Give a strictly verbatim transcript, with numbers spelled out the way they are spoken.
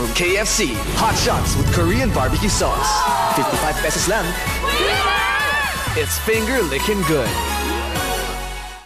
from K F C. Hot shots with Korean barbecue sauce. fifty-five pesos lang. It's finger licking good.